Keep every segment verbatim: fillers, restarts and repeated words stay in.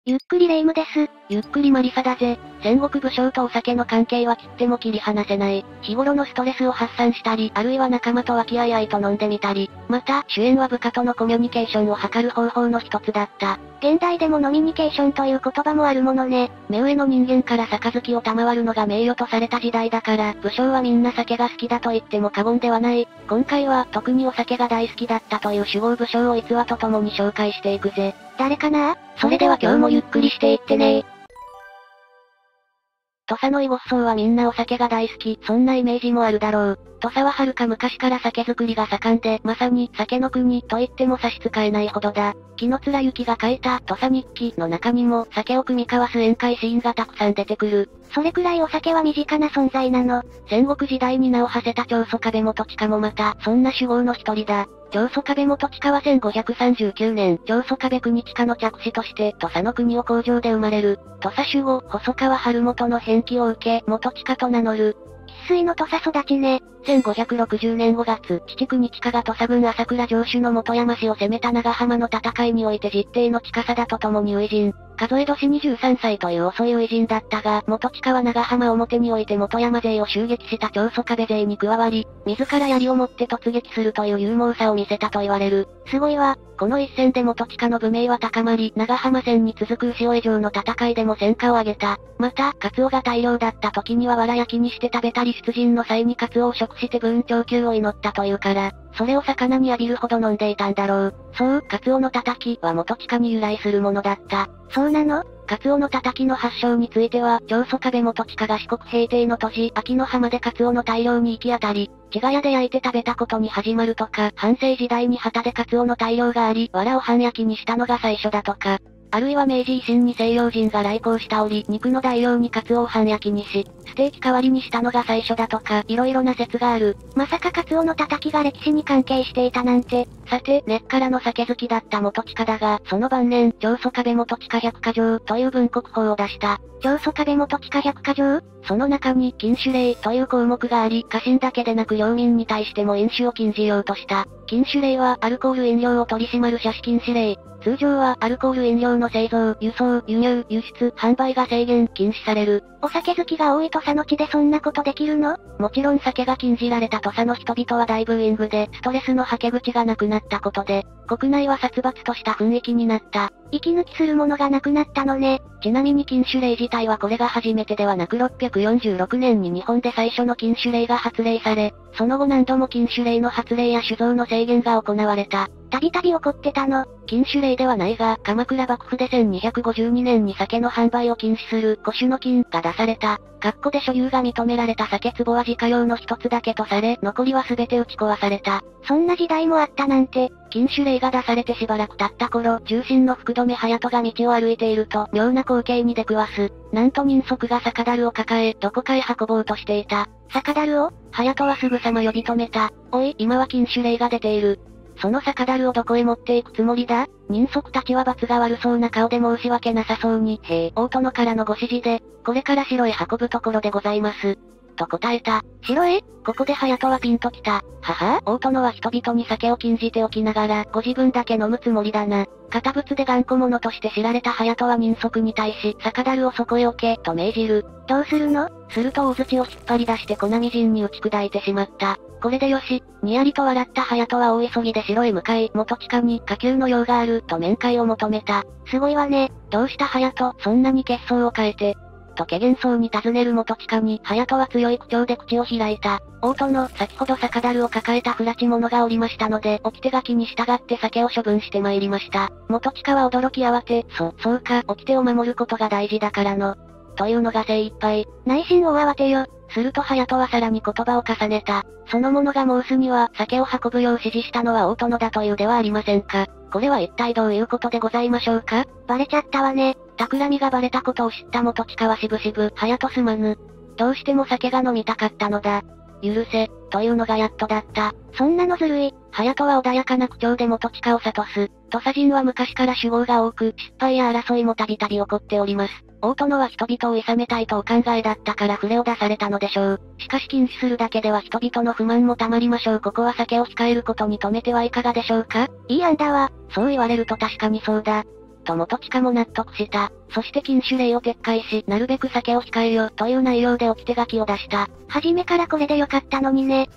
ゆっくりレ夢ムです。 ゆっくりマリサだぜ。戦国武将とお酒の関係は切っても切り離せない。日頃のストレスを発散したり、あるいは仲間と和気あいあいと飲んでみたり、また、主演は部下とのコミュニケーションを図る方法の一つだった。 現代でも飲みニケーションという言葉もあるものね。 目上の人間から杯を賜るのが名誉とされた時代だから、武将はみんな酒が好きだと言っても過言ではない。今回は、特にお酒が大好きだったという酒豪武将を逸話とともに紹介していくぜ。 誰かな？ それでは今日もゆっくりしていってね。土佐の囲碁荘はみんなお酒が大好き、そんなイメージもあるだろう。土佐は遥か昔から酒造りが盛んで、まさに酒の国と言っても差し支えないほどだ。紀貫之が書いた土佐日記の中にも酒を酌み交わす宴会シーンがたくさん出てくる。 それくらいお酒は身近な存在なの。 戦国時代に名を馳せた長宗我部元親もまた、そんな酒豪の一人だ。長宗我部元親はせんごひゃくさんじゅうきゅうねん、長宗我部国親の嫡子として、土佐の国を工場で生まれる。土佐守護、細川晴元の返記を受け、元親と名乗る。 生粋の土佐育ちね。 せんごひゃくろくじゅうねんごがつ、父国親が土佐軍朝倉城主の本山氏を攻めた長浜の戦いにおいて実弟の近貞と共に初陣。数え年にじゅうさんさいという遅い初陣だったが、元親は長浜表において本山勢を襲撃した長宗我部勢に加わり、自ら槍を持って突撃するという勇猛さを見せたと言われる。 すごいわ。 この一戦で元親の武名は高まり、長浜戦に続く牛追城の戦いでも戦果を挙げた。また、カツオが大量だった時には藁焼きにして食べたり出陣の際にカツオを食して武運長久を祈ったというから、それを魚に浴びるほど飲んでいたんだろう。そう、カツオの叩きは元親に由来するものだった。 そうなの？ カツオの叩きの発祥については、長宗我部元親が四国平定の年、秋の浜でカツオの大量に行き当たり、茅ヶ谷で焼いて食べたことに始まるとか、半世時代に旗でカツオの大量があり、藁を半焼きにしたのが最初だとか、あるいは明治維新に西洋人が来航した折、肉の大量にカツオを半焼きにし、ステーキ代わりにしたのが最初だとか、いろいろな説がある。 まさかカツオの叩きが歴史に関係していたなんて。 さて、根っからの酒好きだった元親だが、その晩年、長宗我部元親百科条という文国法を出した。 長宗我部元親百科条？ その中に禁酒令という項目があり、家臣だけでなく領民に対しても飲酒を禁じようとした。禁酒令はアルコール飲料を取り締まる車種禁止令。通常はアルコール飲料の製造、輸送、輸入、輸出、販売が制限、禁止される。 お酒好きが多い土佐の地でそんなことできるの？ もちろん酒が禁じられた土佐の人々は大ブーイングで、ストレスの吐け口がなくなったことで、国内は殺伐とした雰囲気になった。 息抜きするものがなくなったのね。 ちなみに禁酒令自体はこれが初めてではなくろっぴゃくよんじゅうろくねんに日本で最初の禁酒令が発令され、その後何度も禁酒令の発令や酒造の制限が行われた。 たびたび起こってたの。 禁酒令ではないが、鎌倉幕府でせんにひゃくごじゅうにねんに酒の販売を禁止する古酒の禁が出された。括弧で所有が認められた酒壺は自家用の一つだけとされ、残りは全て打ち壊された。 そんな時代もあったなんて。 禁酒令が出されてしばらく経った頃、重臣の福留隼人が道を歩いていると、妙な光景に出くわす。なんと人足が酒樽を抱え、どこかへ運ぼうとしていた。 酒樽を？ 隼人はすぐさま呼び止めた。おい、今は禁酒令が出ている。その酒樽をどこへ持っていくつもりだ？人足たちは罰が悪そうな顔で申し訳なさそうに、へえ、大殿からのご指示で、これから城へ運ぶところでございます。と答えた。 城へ？ ここで隼人はピンときた。はは大殿は人々に酒を禁じておきながら、ご自分だけ飲むつもりだな。堅物で頑固者として知られた隼人は人足に対し、酒樽をそこへ置け、と命じる。 どうするの？ すると大槌を引っ張り出して粉みじんに打ち砕いてしまった。これでよし、にやりと笑った隼人は大急ぎで城へ向かい、元親に火急の用がある、と面会を求めた。 すごいわね。 どうした隼人、そんなに血相を変えて。と怪げそうに尋ねる元親に、隼人は強い口調で口を開いた。大殿、先ほど酒樽を抱えた不埒者がおりましたので、掟書きに従って酒を処分して参りました。元親は驚き慌て、そ、そうか、掟を守ることが大事だからの。というのが精一杯。 内心を慌てよ。 すると隼人はさらに言葉を重ねた。その者が申すには、酒を運ぶよう指示したのは大殿だというではありませんか。これは一体どういうことでございましょうか？ バレちゃったわね。 企みがバレたことを知った元親はしぶしぶ、隼人すまぬ。どうしても酒が飲みたかったのだ。許せ、というのがやっとだった。 そんなのずるい。 隼人は穏やかな口調で元親を諭す。土佐人は昔から酒豪が多く、失敗や争いもたびたび起こっております。大殿は人々を諌めたいとお考えだったから触れを出されたのでしょう。しかし禁止するだけでは人々の不満もたまりましょう。ここは酒を控えることに止めてはいかがでしょうか？ いい案だわ。 そう言われると確かにそうだ。 と元親も納得した。そして禁酒令を撤回し、なるべく酒を控えよ、という内容で置き手書きを出した。 初めからこれでよかったのにね。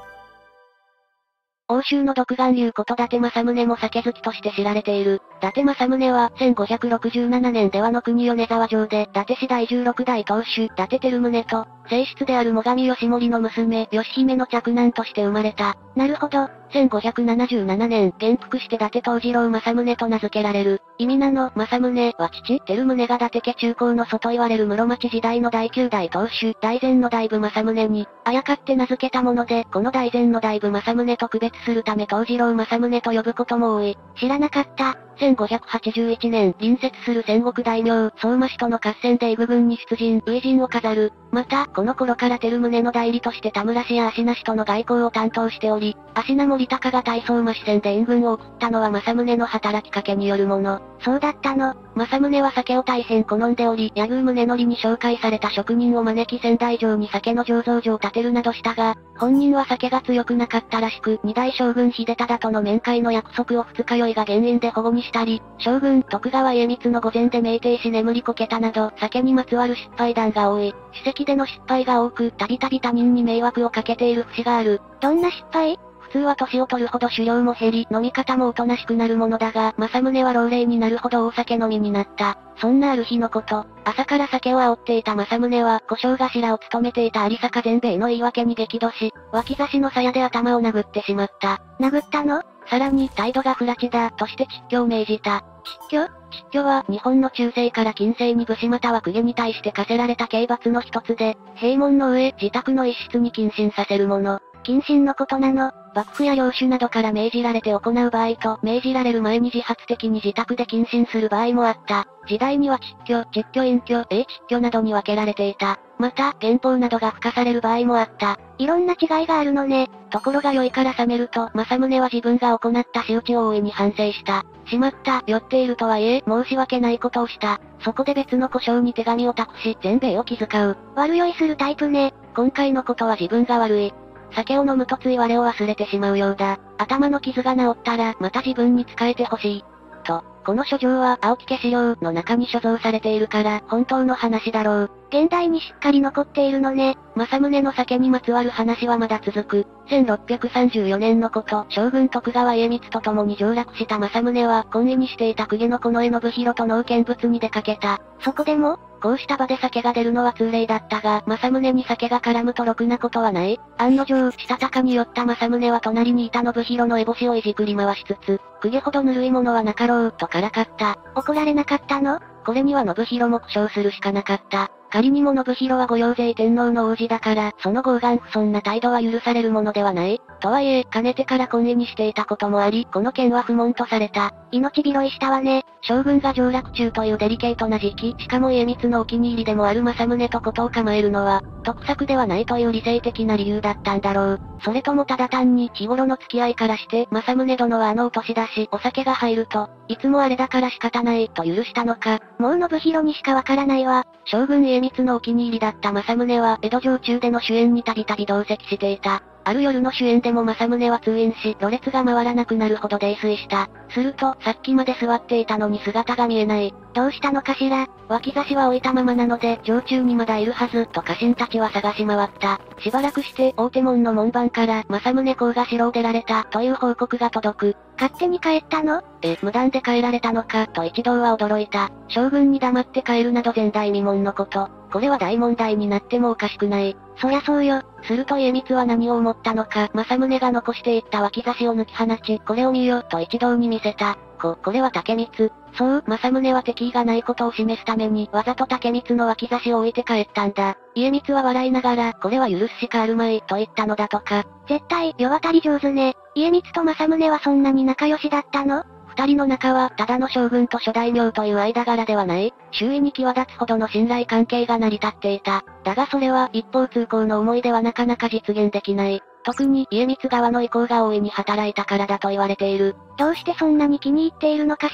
欧州の独眼竜こと伊達政宗も酒好きとして知られている。伊達政宗はせんごひゃくろくじゅうななねん出羽の国米沢城で伊達氏だいじゅうろくだい当主伊達照宗と、正室である最上義盛の娘義姫の嫡男として生まれた。 なるほど。 せんごひゃくななじゅうななねん、元服して伊達藤次郎政宗と名付けられる。意味名の政宗は父、照宗が伊達家中高の祖と言われる室町時代のだいきゅうだい当主、大前の大部政宗に、あやかって名付けたもので、この大前の大部政宗と区別するため藤次郎政宗と呼ぶことも多い。 知らなかった。 せんごひゃくはちじゅういちねん、隣接する戦国大名、相馬氏との合戦で伊武軍に出陣、初陣を飾る。また、この頃から照宗の代理として田村氏や芦名氏との外交を担当しており、芦名森高が大相馬氏戦で援軍を送ったのは政宗の働きかけによるもの。 そうだったの。 政宗は酒を大変好んでおり、柳生宗則に紹介された職人を招き仙台城に酒の醸造所を建てるなどしたが、本人は酒が強くなかったらしく、二代将軍秀忠との面会の約束を二日酔いが原因で保護にしたり、将軍徳川家光の御前で酩酊し眠りこけたなど、酒にまつわる失敗談が多い。史跡での失敗が多く、たびたび他人に迷惑をかけている節がある。 どんな失敗？ 普通は年を取るほど酒量も減り、飲み方もおとなしくなるものだが、政宗は老齢になるほど大酒飲みになった。そんなある日のこと、朝から酒を煽っていた政宗は、小正頭を務めていた有坂善兵衛の言い訳に激怒し、脇差しの鞘で頭を殴ってしまった。 殴ったの？ さらに、態度が不埒だ、として蟄居を命じた。 蟄居？ 蟄居は、日本の中世から近世に武士または公家に対して課せられた刑罰の一つで、閉門の上、自宅の一室に謹慎させるもの。 謹慎のことなの？ 幕府や領主などから命じられて行う場合と、命じられる前に自発的に自宅で謹慎する場合もあった。時代には蟄居、蟄居隠居、永蟄居などに分けられていた。また、減俸などが付加される場合もあった。 いろんな違いがあるのね。 ところが酔いから覚めると、政宗は自分が行った仕打ちを大いに反省した。しまった、酔っているとはいえ、申し訳ないことをした。そこで別の小姓に手紙を託し、善兵衛を気遣う。 悪酔いするタイプね。 今回のことは自分が悪い。酒を飲むとつい我を忘れてしまうようだ。頭の傷が治ったら、また自分に仕えてほしい。と、この書状は青木家資料の中に所蔵されているから、本当の話だろう。 現代にしっかり残っているのね。 政宗の酒にまつわる話はまだ続く。せんろっぴゃくさんじゅうよねんのこと、将軍徳川家光と共に上洛した政宗は、懇意にしていた公家の近衛信弘と農見物に出かけた。 そこでもこうした場で酒が出るのは通例だったが、政宗に酒が絡むとろくなことはない。案の定、したたかに酔った政宗は隣にいた信弘の烏帽子をいじくり回しつつ、公家ほどぬるいものはなかろう、とからかった。 怒られなかったの？ これには信弘も苦笑するしかなかった。仮にも信弘は御用勢天皇の王子だから、その傲岸不遜な態度は許されるものではない。とはいえ、かねてから懇意にしていたこともあり、この件は不問とされた。 命拾いしたわね。 将軍が上洛中というデリケートな時期、しかも家光のお気に入りでもある政宗とことを構えるのは、得策ではないという理性的な理由だったんだろう。それともただ単に日頃の付き合いからして、政宗殿はあのお年だし、お酒が入ると、いつもあれだから仕方ない、と許したのか。 もう信弘にしかわからないわ。 将軍家光のお気に入りだった政宗は、江戸城中での主演にたびたび同席していた。ある夜の主演でも政宗は通院し、ろれつが回らなくなるほど泥酔した。すると、さっきまで座っていたのに姿が見えない。 どうしたのかしら？ 脇差しは置いたままなので、城中にまだいるはず、と家臣たちは探し回った。しばらくして、大手門の門番から、政宗公が城を出られた、という報告が届く。 勝手に帰ったの？ え、無断で帰られたのか、と一同は驚いた。将軍に黙って帰るなど前代未聞のこと。これは大問題になってもおかしくない。 そりゃそうよ。 すると家光は何を思ったのか、政宗が残していった脇差しを抜き放ち、これを見よ、と一同に見せた。こ、これは竹光。そう、政宗は敵意がないことを示すために、わざと竹光の脇差しを置いて帰ったんだ。家光は笑いながら、これは許すしかあるまい、と言ったのだとか。 絶対、世渡り上手ね。家光と政宗はそんなに仲良しだったの？ 二人の仲は、ただの将軍と諸大名という間柄ではない。周囲に際立つほどの信頼関係が成り立っていた。だがそれは、一方通行の思いではなかなか実現できない。特に、家光側の意向が大いに働いたからだと言われている。 どうしてそんなに気に入っているのかしら？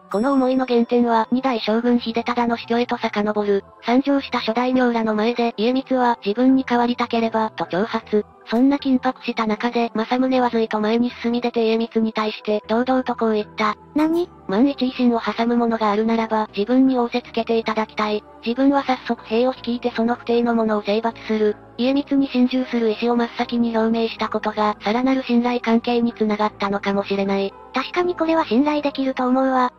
この思いの原点は二代将軍秀忠の死去へと遡る。参上した諸大名らの前で家光は自分に代わりたければと挑発。そんな緊迫した中で政宗はずいと前に進み出て家光に対して堂々とこう言った。 何？ 万一維新を挟むものがあるならば自分に仰せつけていただきたい。自分は早速兵を率いてその不定のものを征伐する。家光に心中する意思を真っ先に表明したことがさらなる信頼関係につながったのかもしれない。 確かにこれは信頼できると思うわ。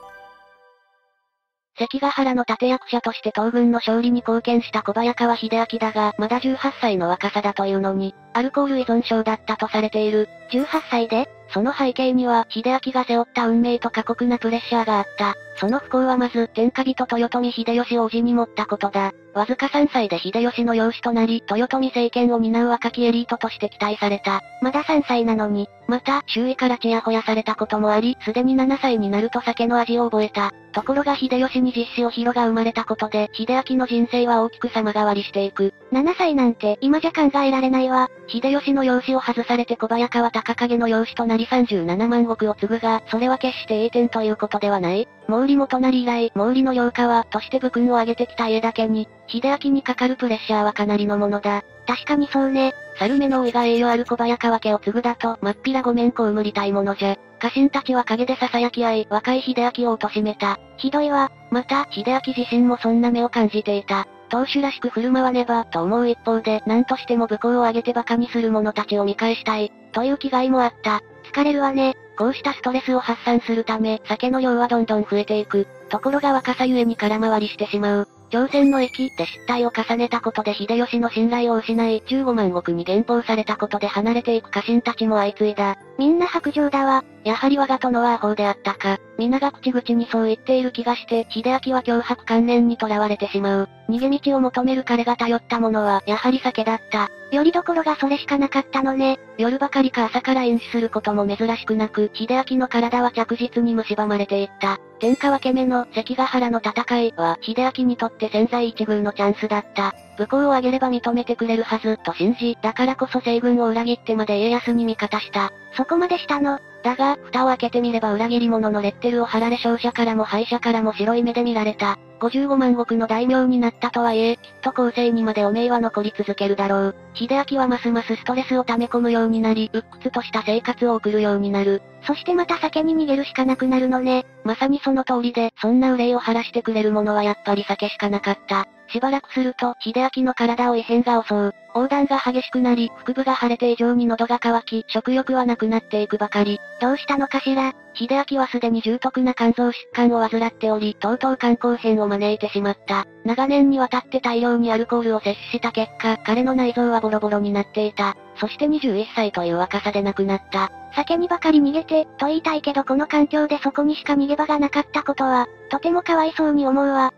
関ヶ原の立役者として東軍の勝利に貢献した小早川秀明だが、まだじゅうはっさいの若さだというのに、アルコール依存症だったとされている。 じゅうはっさいで？ その背景には、秀明が背負った運命と過酷なプレッシャーがあった。その不幸はまず、天下人豊臣秀吉を叔父に持ったことだ。わずかさんさいで秀吉の養子となり、豊臣政権を担う若きエリートとして期待された。 まださんさいなのに。 また、周囲からチヤホヤされたこともあり、すでにななさいになると酒の味を覚えた。ところが秀吉に実子お広が生まれたことで、秀明の人生は大きく様変わりしていく。 ななさいなんて今じゃ考えられないわ。 秀吉の養子を外されて小早川隆景の養子となりさんじゅうななまんごくを継ぐが、それは決して栄転ということではない。毛利元就以来、毛利の領下は、として武勲を挙げてきた家だけに、秀明にかかるプレッシャーはかなりのものだ。 確かにそうね。 猿目の老いが栄誉ある小早川家を継ぐだと、まっぴらごめんこうむりたいものじゃ。家臣たちは陰で囁き合い、若い秀明を貶めた。 ひどいわ。 また、秀明自身もそんな目を感じていた。当主らしく振る舞わねば、と思う一方で、何としても武功を挙げて馬鹿にする者たちを見返したい、という気概もあった。 疲れるわね。 こうしたストレスを発散するため、酒の量はどんどん増えていく。ところが若さゆえに空回りしてしまう。朝鮮の駅で失態を重ねたことで秀吉の信頼を失い、じゅうごまんごくに減俸されたことで離れていく家臣たちも相次いだ。 みんな白状だわ。 やはり我が殿はアホであったか。皆が口々にそう言っている気がして、秀明は脅迫観念にとらわれてしまう。逃げ道を求める彼が頼ったものは、やはり酒だった。 よりどころがそれしかなかったのね。 夜ばかりか朝から飲酒することも珍しくなく、秀明の体は着実に蝕まれていった。天下分け目の関ヶ原の戦いは、秀明にとって千載一遇のチャンスだった。武功を挙げれば認めてくれるはず、と信じ、だからこそ西軍を裏切ってまで家康に味方した。 そこまでしたの。 だが、蓋を開けてみれば裏切り者のレッテルを貼られ商社からも敗者からも白い目で見られた。ごじゅうごまんごくの大名になったとはいえ、きっと後世にまで汚名は残り続けるだろう。秀明はますますストレスを溜め込むようになり、鬱屈とした生活を送るようになる。 そしてまた酒に逃げるしかなくなるのね。 まさにその通りで、そんな憂いを晴らしてくれるものはやっぱり酒しかなかった。しばらくすると、秀明の体を異変が襲う。横断が激しくなり、腹部が腫れて異常に喉が渇き、食欲はなくなっていくばかり。 どうしたのかしら。 秀明はすでに重篤な肝臓疾患を患っており、とうとう肝硬変を招いてしまった。長年にわたって大量にアルコールを摂取した結果、彼の内臓はボロボロになっていた。そしてにじゅういっさいという若さで亡くなった。 酒にばかり逃げて、と言いたいけどこの環境でそこにしか逃げ場がなかったことは、とてもかわいそうに思うわ。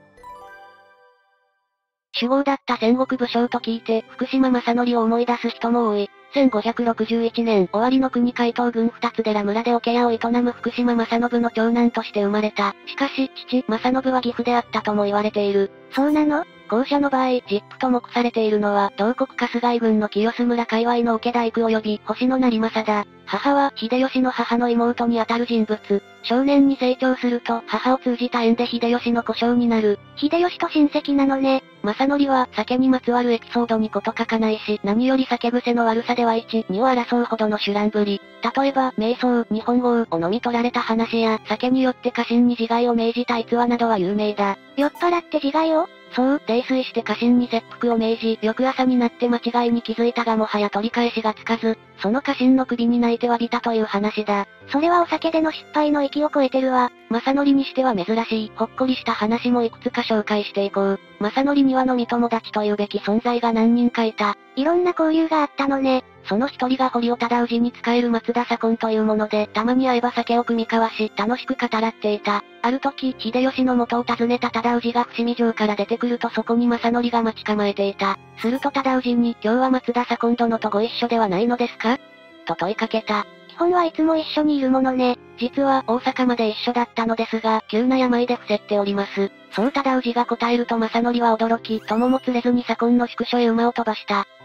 酒豪だった戦国武将と聞いて、福島正則を思い出す人も多い。せんごひゃくろくじゅういちねん、終わりの国海東郡二つ寺村で桶屋を営む福島正信の長男として生まれた。しかし、父、正信は義父であったとも言われている。 そうなの？ 後者の場合、実父と目されているのは、同国春日井郡の清須村界隈の桶大工及び、星野成政だ。母は、秀吉の母の妹にあたる人物。少年に成長すると、母を通じた縁で秀吉の故障になる。 秀吉と親戚なのね。 正則は、酒にまつわるエピソードにこと書かないし、何より酒癖の悪さではいち、にを争うほどの酒乱ぶり。例えば、瞑想、日本語を飲み取られた話や、酒によって家臣に自害を命じた逸話などは有名だ。 酔っ払って自害を？ そう、泥酔して家臣に切腹を命じ、翌朝になって間違いに気づいたがもはや取り返しがつかず、その家臣の首に泣いて詫びたという話だ。 それはお酒での失敗の域を超えてるわ。 正則にしては珍しい、ほっこりした話もいくつか紹介していこう。正則には飲み友達というべき存在が何人かいた。 いろんな交流があったのね。 その一人が堀尾忠氏に仕える松田左近というもので、たまに会えば酒を酌み交わし、楽しく語らっていた。ある時、秀吉の元を訪ねた忠氏が伏見城から出てくるとそこに正則が待ち構えていた。すると忠氏に、今日は松田左近殿とご一緒ではないのですか？と問いかけた。 基本はいつも一緒にいるものね。 実は大阪まで一緒だったのですが、急な病で伏せっております。そう忠氏が答えると正則は驚き、友も連れずに左近の宿所へ馬を飛ばした。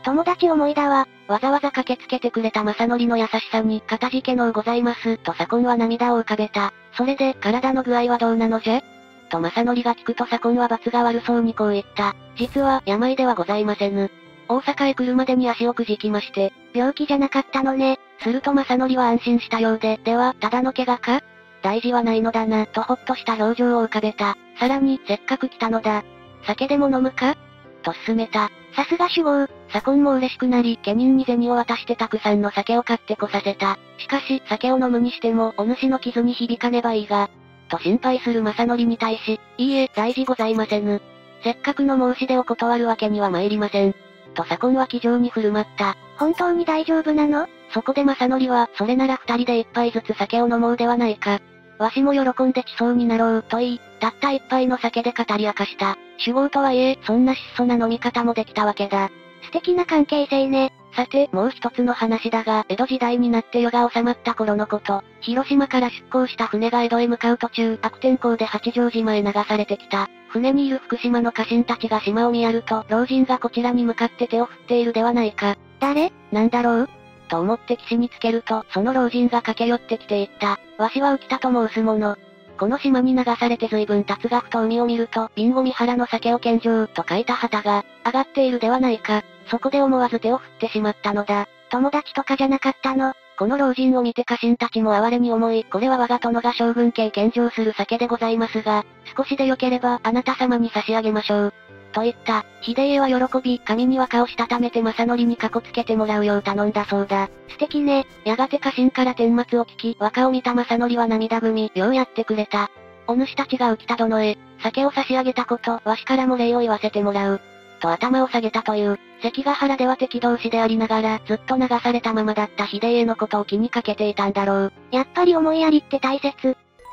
友達思いだわ。 わざわざ駆けつけてくれた正則の優しさに、かたじけのうございます、と左近は涙を浮かべた。それで、体の具合はどうなのじゃと正則が聞くと左近は罰が悪そうにこう言った。実は、病ではございませぬ。大阪へ来るまでに足をくじきまして、 病気じゃなかったのね。 すると正則は安心したようで、では、ただの怪我か大事はないのだな、とほっとした表情を浮かべた。さらに、せっかく来たのだ。酒でも飲むかと勧めた。 さすが酒豪。 左近も嬉しくなり、家人に銭を渡してたくさんの酒を買ってこさせた。しかし、酒を飲むにしても、お主の傷に響かねばいいが、と心配する正則に対し、いいえ、大事ございませぬ。せっかくの申し出を断るわけには参りません。と左近は気丈に振る舞った。 本当に大丈夫なの？ そこで正則は、それなら二人で一杯ずつ酒を飲もうではないか。わしも喜んで地層になろう、と言い、たった一杯の酒で語り明かした。酒豪とはいえ、そんな質素な飲み方もできたわけだ。 素敵な関係性ね。 さて、もう一つの話だが、江戸時代になって夜が収まった頃のこと、広島から出港した船が江戸へ向かう途中、悪天候で八丈島へ流されてきた。船にいる福島の家臣たちが島を見やると、老人がこちらに向かって手を振っているではないか。 誰？ なんだろうと思って岸につけると、その老人が駆け寄ってきて言った。わしは浮田と申す者。この島に流されて随分経つがふと海を見ると、ビンゴ三原の酒を献上と書いた旗が、上がっているではないか。そこで思わず手を振ってしまったのだ。 友達とかじゃなかったの？ この老人を見て家臣たちも哀れに思い、これは我が殿が将軍家献上する酒でございますが、少しでよければあなた様に差し上げましょう。と言った。秀家は喜び、髪には顔をしたためて正則にかこつけてもらうよう頼んだそうだ。 素敵ね。 やがて家臣から顛末を聞き、和歌を見た正則は涙ぐみ、ようやってくれた。お主たちが浮田殿へ、酒を差し上げたこと、わしからも礼を言わせてもらう。と頭を下げたという。関ヶ原では敵同士でありながら、ずっと流されたままだった秀家のことを気にかけていたんだろう。 やっぱり思いやりって大切。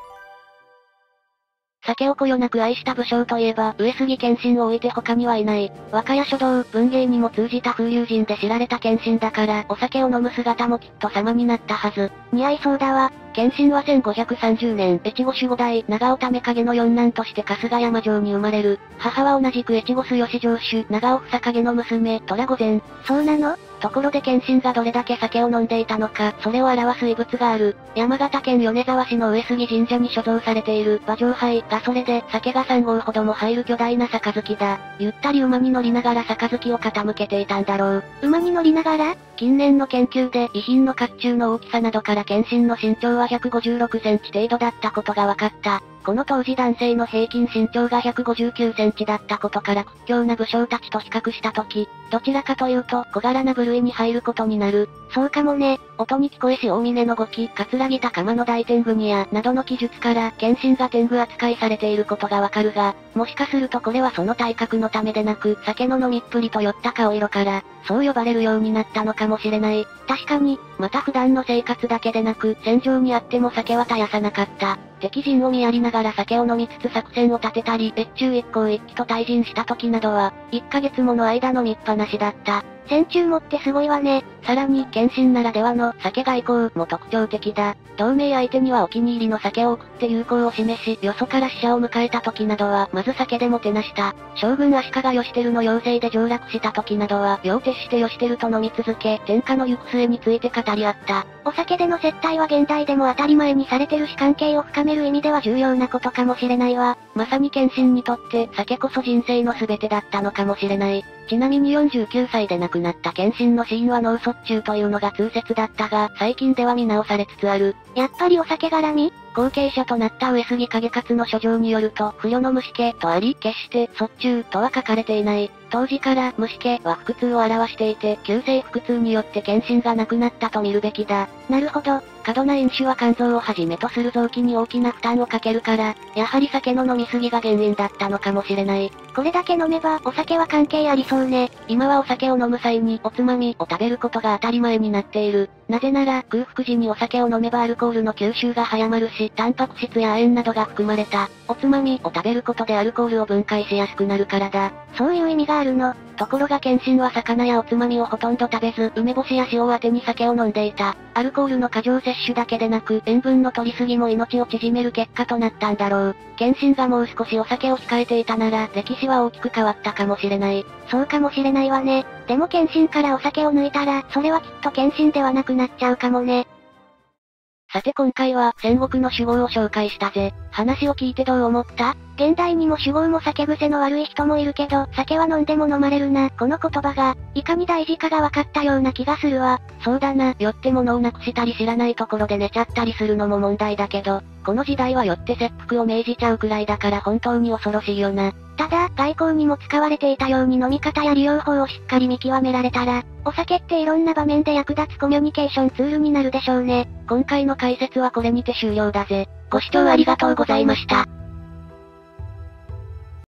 酒をこよなく愛した武将といえば、上杉謙信を置いて他にはいない。和歌や書道、文芸にも通じた風流人で知られた謙信だから、お酒を飲む姿もきっと様になったはず。 似合いそうだわ。 謙信はせんごひゃくさんじゅうねん、越後守護代、長尾為景の四男として春日山城に生まれる。母は同じく越後須吉城主、長尾房景の娘、虎御前。 そうなの？ ところで謙信がどれだけ酒を飲んでいたのか、それを表す遺物がある。山形県米沢市の上杉神社に所蔵されている馬上杯がそれで酒がさんごうほども入る巨大な杯だ。ゆったり馬に乗りながら杯を傾けていたんだろう。 馬に乗りながら？ 近年の研究で遺品の甲冑の大きさなどから謙信の身長はひゃくごじゅうろくセンチ程度だったことが分かった。この当時男性の平均身長がひゃくごじゅうきゅうセンチだったことから屈強な武将たちと比較したとき、どちらかというと小柄な部類に入ることになる。 そうかもね。 音に聞こえし大峰の動き、桂木高間の大天狗にや、などの記述から、謙信が天狗扱いされていることがわかるが、もしかするとこれはその体格のためでなく、酒の飲みっぷりと酔った顔色から、そう呼ばれるようになったのかもしれない。確かに、また普段の生活だけでなく、戦場にあっても酒は絶やさなかった。敵陣を見やりながら酒を飲みつつ作戦を立てたり、越中一向一揆と対陣した時などは、いっかげつもの間飲みっぱなしだった。 戦中もってすごいわね。 さらに、謙信ならではの酒外交も特徴的だ。同盟相手にはお気に入りの酒を送って友好を示し、よそから死者を迎えた時などは、まず酒でもてなした。将軍足利義輝の要請で上洛した時などは、夜を徹して義輝と飲み続け、天下の行く末について語り合った。 お酒での接待は現代でも当たり前にされてるし関係を深める意味では重要なことかもしれないわ。 まさに謙信にとって、酒こそ人生の全てだったのかもしれない。ちなみによんじゅうきゅうさいで亡くなった謙信の死因は脳卒中というのが通説だったが、最近では見直されつつある。 やっぱりお酒絡み？ 後継者となった上杉景勝の書状によると、不慮の虫気とあり、決して卒中とは書かれていない。当時から虫気は腹痛を表していて、急性腹痛によって謙信が亡くなったと見るべきだ。 なるほど。 過度な飲酒は肝臓をはじめとする臓器に大きな負担をかけるから、やはり酒の飲み過ぎが原因だったのかもしれない。 これだけ飲めばお酒は関係ありそうね。 今はお酒を飲む際におつまみを食べることが当たり前になっている。 なぜなら、空腹時にお酒を飲めばアルコールの吸収が早まるし、タンパク質や亜鉛などが含まれた、おつまみを食べることでアルコールを分解しやすくなるからだ。 そういう意味があるの。 ところが謙信は魚やおつまみをほとんど食べず、梅干しや塩を当てに酒を飲んでいた。アルコールの過剰摂取だけでなく、塩分の取りすぎも命を縮める結果となったんだろう。謙信がもう少しお酒を控えていたなら、歴史は大きく変わったかもしれない。 そうかもしれないわね。でも謙信からお酒を抜いたら、それはきっと謙信ではなくなっちゃうかもね。 さて今回は戦国の酒豪を紹介したぜ。話を聞いてどう思った？ 現代にも酒豪も酒癖の悪い人もいるけど、酒は飲んでも飲まれるな。この言葉が、いかに大事かが分かったような気がするわ。 そうだな、酔って物をなくしたり知らないところで寝ちゃったりするのも問題だけど、この時代は酔って切腹を命じちゃうくらいだから本当に恐ろしいよな。 ただ、外交にも使われていたように飲み方や利用法をしっかり見極められたら、お酒っていろんな場面で役立つコミュニケーションツールになるでしょうね。 今回の解説はこれにて終了だぜ。ご視聴ありがとうございました。